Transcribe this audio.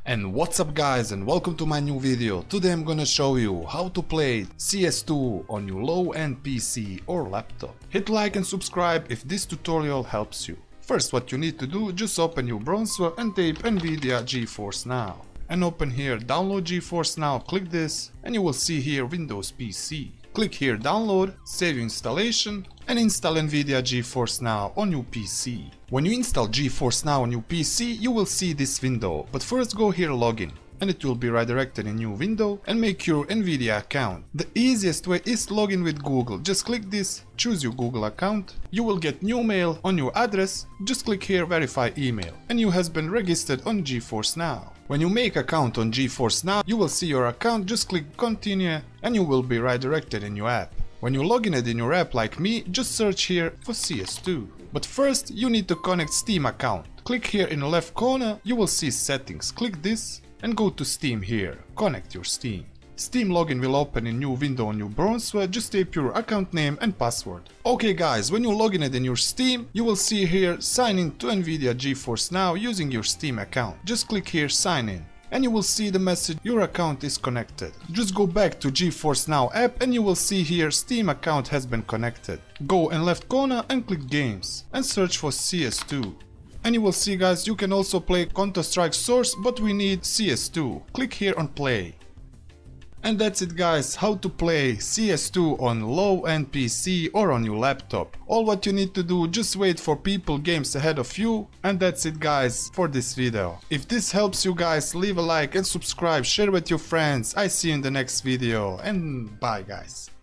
And what's up guys, and welcome to my new video. Today I'm gonna show you how to play CS2 on your low-end PC or laptop. Hit like and subscribe if this tutorial helps you. First, what you need to do, just open your browser and type Nvidia GeForce Now. And open here download GeForce Now, click this and you will see here Windows PC. Click here download, save your installation and install Nvidia GeForce Now on your PC. When you install GeForce Now on your PC, you will see this window, but first go here login and it will be redirected in new window and make your Nvidia account. The easiest way is login with Google. Just click this, choose your Google account. You will get new mail on your address. Just click here verify email and you has been registered on GeForce Now. When you make account on GeForce Now, you will see your account. Just click continue and you will be redirected in your app. When you log in your app like me, just search here for CS2. But first you need to connect Steam account. Click here in the left corner, you will see settings. Click this and go to Steam here. Connect your Steam. Steam login will open a new window on your browser. Just type your account name and password. Okay guys, when you log in your Steam, you will see here sign in to Nvidia GeForce Now using your Steam account. Just click here sign in and you will see the message your account is connected. Just go back to GeForce Now app and you will see here Steam account has been connected. Go in left corner and click games and search for CS2. And you will see guys, you can also play Counter-Strike Source, but we need CS2. Click here on play. And that's it guys, how to play CS2 on low-end PC or on your laptop. All what you need to do, just wait for people games ahead of you. And that's it guys for this video. If this helps you guys, leave a like and subscribe, share with your friends. I see you in the next video and bye guys.